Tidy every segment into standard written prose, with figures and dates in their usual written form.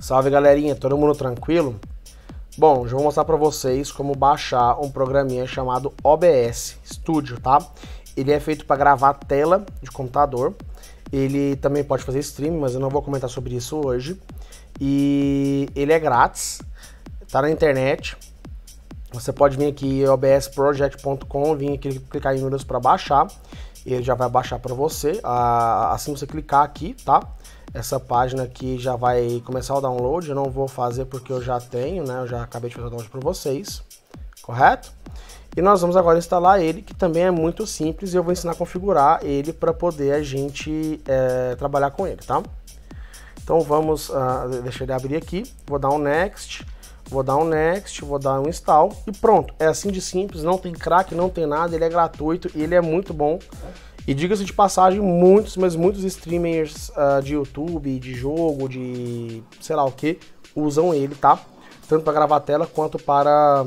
Salve galerinha, todo mundo tranquilo? Bom, já vou mostrar para vocês como baixar um programinha chamado OBS Studio, tá? Ele é feito para gravar tela de computador. Ele também pode fazer streaming, mas eu não vou comentar sobre isso hoje. E ele é grátis, tá na internet. Você pode vir aqui obsproject.com, vir aqui clicar em Windows para baixar. Ele já vai baixar para você. Assim que você clicar aqui, tá? Essa página aqui já vai começar o download. Eu não vou fazer porque eu já tenho, né? Eu já acabei de fazer o download para vocês, correto? E nós vamos agora instalar ele, que também é muito simples. E eu vou ensinar a configurar ele para poder a gente trabalhar com ele, tá? Então vamos, deixa ele abrir aqui. Vou dar um next, vou dar um next, vou dar um install e pronto. É assim de simples, não tem crack, não tem nada. Ele é gratuito e ele é muito bom. E diga-se de passagem, muitos streamers de YouTube, de jogo, de sei lá o que, usam ele, tá? Tanto para gravar tela quanto para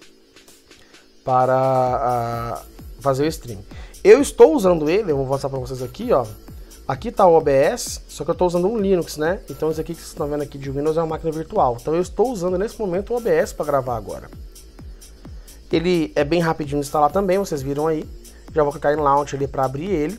fazer o stream. Eu estou usando ele, eu vou mostrar para vocês aqui, ó. Aqui tá o OBS, só que eu estou usando um Linux, né? Então esse aqui que vocês estão vendo aqui de Windows é uma máquina virtual. Então eu estou usando nesse momento o OBS para gravar agora. Ele é bem rapidinho de instalar também, vocês viram aí. Já vou clicar em Launch ali para abrir ele.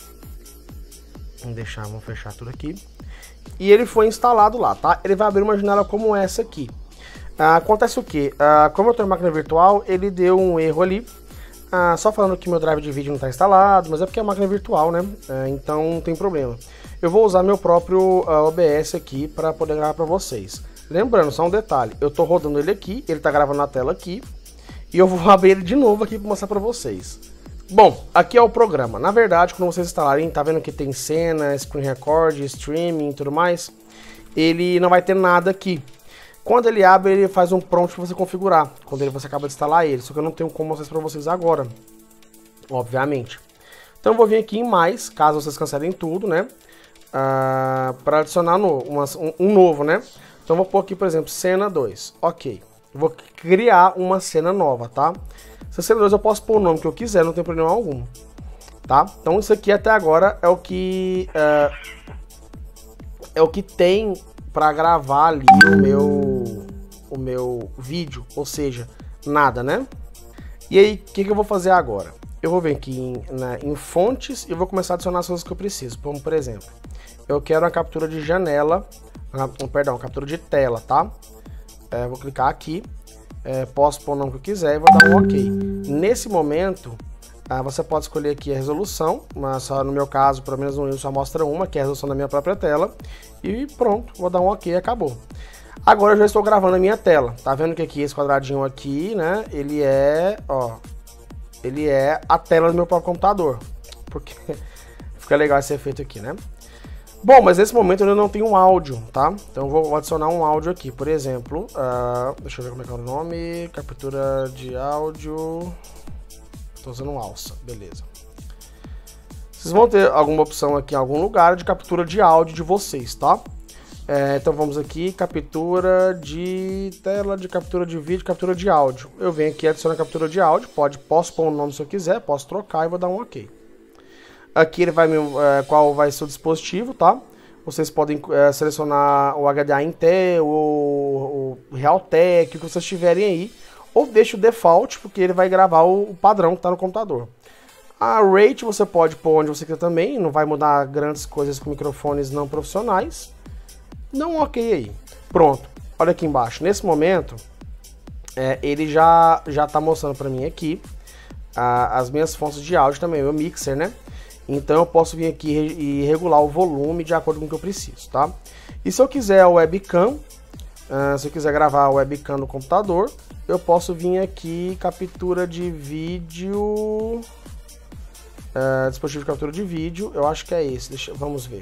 Vamos fechar tudo aqui. E ele foi instalado lá, tá? Ele vai abrir uma janela como essa aqui. Acontece o que? Como eu estou em máquina virtual, ele deu um erro ali. Só falando que meu drive de vídeo não está instalado, mas é porque é máquina virtual, né? Então não tem problema. Eu vou usar meu próprio OBS aqui para poder gravar para vocês. Lembrando, só um detalhe. Eu estou rodando ele aqui, ele está gravando na tela aqui. E eu vou abrir ele de novo aqui para mostrar para vocês. Bom, aqui é o programa. Na verdade, quando vocês instalarem, tá vendo que tem cena, screen record, streaming e tudo mais? Ele não vai ter nada aqui. Quando ele abre, ele faz um prompt para você configurar, quando você acaba de instalar ele. Só que eu não tenho como mostrar para vocês agora, obviamente. Então eu vou vir aqui em mais, caso vocês cancelem tudo, né? Para adicionar um novo, né? Então eu vou pôr aqui, por exemplo, cena 2. Ok. Eu vou criar uma cena nova, tá? Essa cena 2 eu posso pôr o nome que eu quiser, não tem problema algum, tá? Então isso aqui até agora é o que tem para gravar ali o meu vídeo, ou seja, nada, né? E aí, o que eu vou fazer agora? Eu vou vir aqui em fontes e vou começar a adicionar as coisas que eu preciso. Como, por exemplo, eu quero uma captura de janela, perdão, captura de tela, tá? Vou clicar aqui. Posso pôr o nome que eu quiser e vou dar um OK. Nesse momento, você pode escolher aqui a resolução, mas só no meu caso, pelo menos no Windows só mostra uma, que é a resolução da minha própria tela. E pronto, vou dar um OK e acabou. Agora eu já estou gravando a minha tela. Tá vendo que aqui, esse quadradinho aqui, né, ele é a tela do meu próprio computador. Porque fica legal esse efeito aqui, né? Bom, mas nesse momento eu ainda não tenho um áudio, tá? Então eu vou adicionar um áudio aqui, por exemplo, deixa eu ver como é que é o nome, captura de áudio, tô usando um alça, beleza. Vocês vão ter alguma opção aqui em algum lugar de captura de áudio de vocês, tá? Então vamos aqui, captura de tela, de captura de vídeo, captura de áudio. Eu venho aqui, adiciono a captura de áudio, posso pôr o nome se eu quiser, posso trocar e vou dar um OK. Aqui ele vai qual vai ser o dispositivo, tá? Vocês podem selecionar o HDMI Intel, o Realtek, o que vocês tiverem aí. Ou deixa o default, porque ele vai gravar o padrão que está no computador. A rate você pode pôr onde você quiser também, não vai mudar grandes coisas com microfones não profissionais. Dá um OK aí. Pronto, olha aqui embaixo. Nesse momento, ele já está mostrando para mim aqui as minhas fontes de áudio também, o meu mixer, né? Então eu posso vir aqui e regular o volume de acordo com o que eu preciso, tá? E se eu quiser a webcam, se eu quiser gravar a webcam no computador, eu posso vir aqui, captura de vídeo, dispositivo de captura de vídeo, eu acho que é esse, vamos ver.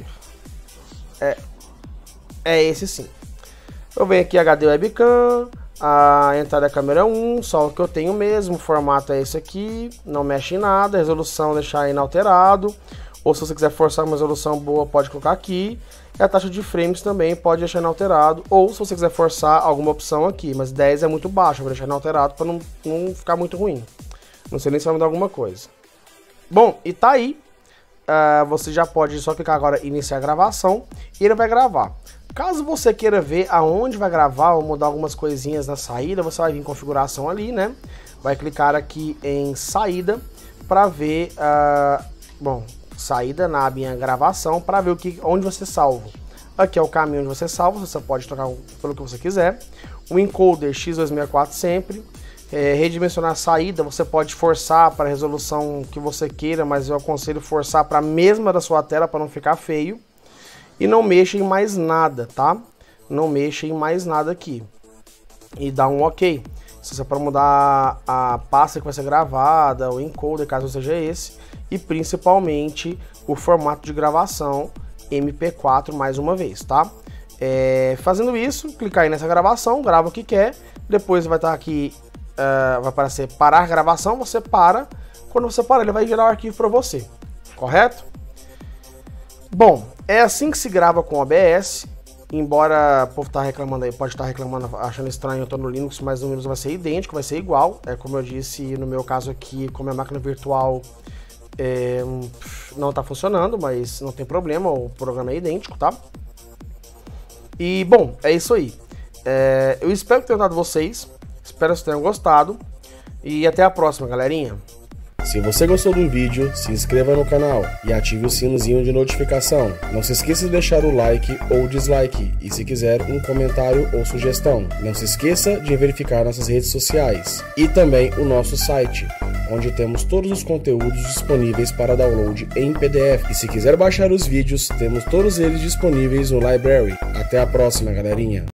É esse sim. Eu venho aqui HD webcam, a entrada da câmera 1, só o que eu tenho mesmo, o formato é esse aqui, não mexe em nada, resolução deixar inalterado, ou se você quiser forçar uma resolução boa pode colocar aqui, e a taxa de frames também pode deixar inalterado, ou se você quiser forçar alguma opção aqui, mas 10 é muito baixo, eu vou deixar inalterado para não ficar muito ruim, não sei nem se vai mudar alguma coisa. Bom, e tá aí, você já pode só clicar agora em iniciar a gravação, e ele vai gravar. Caso você queira ver aonde vai gravar ou mudar algumas coisinhas na saída, você vai vir em configuração ali, né? Vai clicar aqui em saída para ver, saída na abinha gravação para ver onde você salva. Aqui é o caminho onde você salva, você pode trocar pelo que você quiser. O encoder X264 sempre. Redimensionar a saída, você pode forçar para a resolução que você queira, mas eu aconselho forçar para a mesma da sua tela para não ficar feio. E não mexa em mais nada, tá? Não mexa em mais nada aqui. E dá um OK. Se você for mudar a pasta que vai ser gravada, o encoder, caso seja esse. E principalmente o formato de gravação MP4 mais uma vez, tá? Fazendo isso, clicar aí nessa gravação, grava o que quer. Depois vai estar aqui... vai aparecer parar gravação, você para. Quando você parar, ele vai gerar o arquivo para você, correto? Bom, é assim que se grava com OBS. Embora o povo tá reclamando aí, pode estar reclamando, achando estranho, eu tô no Linux, mas no Windows vai ser idêntico, vai ser igual. Como eu disse, no meu caso aqui, como a máquina virtual não tá funcionando, mas não tem problema, o programa é idêntico, tá? E bom, é isso aí. Eu espero que tenha dado vocês. Espero que vocês tenham gostado e até a próxima, galerinha. Se você gostou do vídeo, se inscreva no canal e ative o sinozinho de notificação. Não se esqueça de deixar o like ou dislike e se quiser um comentário ou sugestão. Não se esqueça de verificar nossas redes sociais e também o nosso site, onde temos todos os conteúdos disponíveis para download em PDF. E se quiser baixar os vídeos, temos todos eles disponíveis no Library. Até a próxima, galerinha.